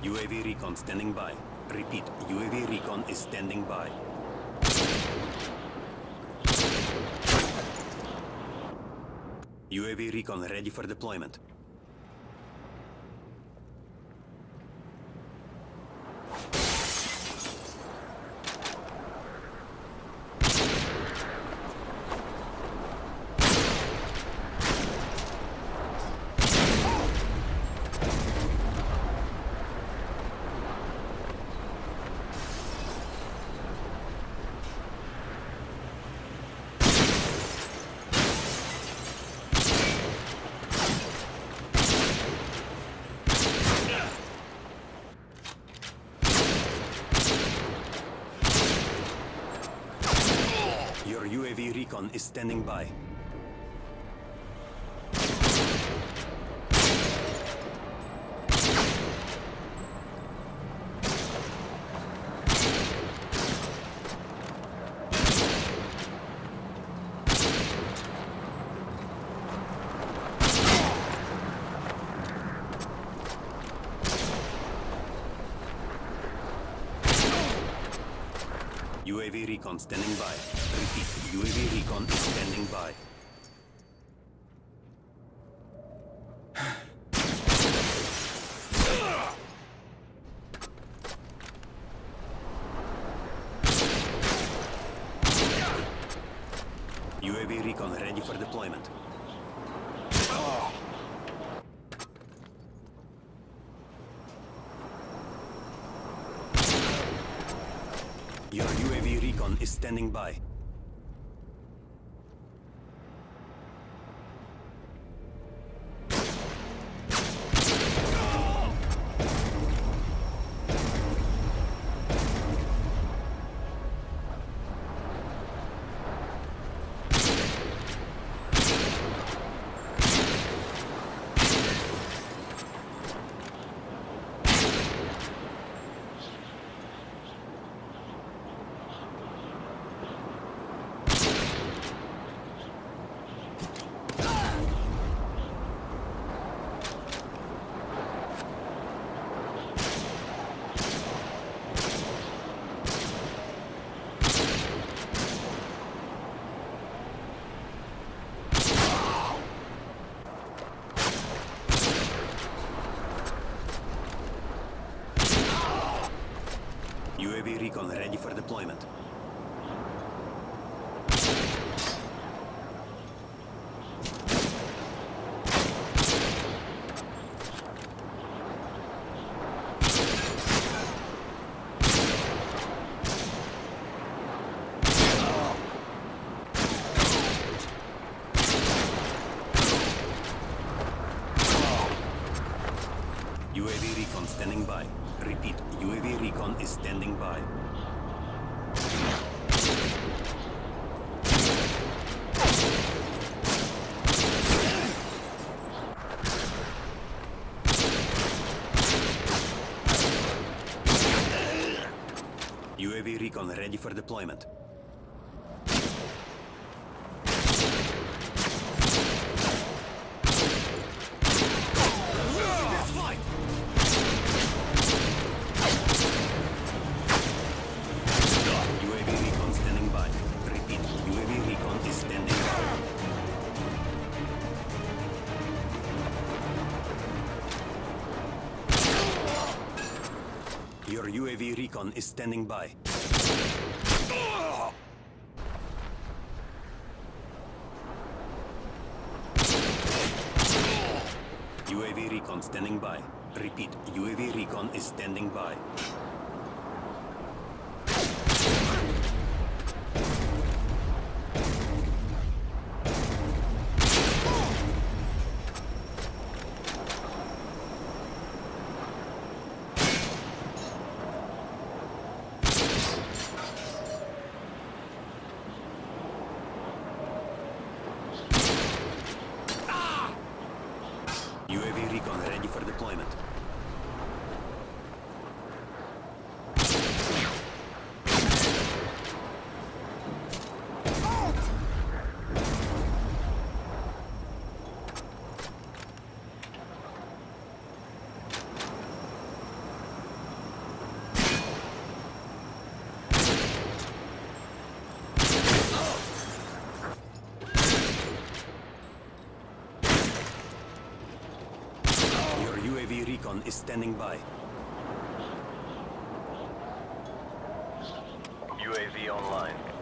UAV recon standing by. Repeat, UAV recon is standing by. UAV recon ready for deployment. Your UAV recon is standing by. UAV recon standing by. Repeat, UAV recon is standing by. UAV recon ready for deployment. Your UAV recon is standing by. UAV recon ready for deployment. UAV recon standing by. Repeat, UAV recon is standing by. UAV recon ready for deployment. Your UAV recon is standing by. UAV recon standing by. Repeat, UAV recon is standing by. UAV recon ready for deployment. recon is standing by. UAV online.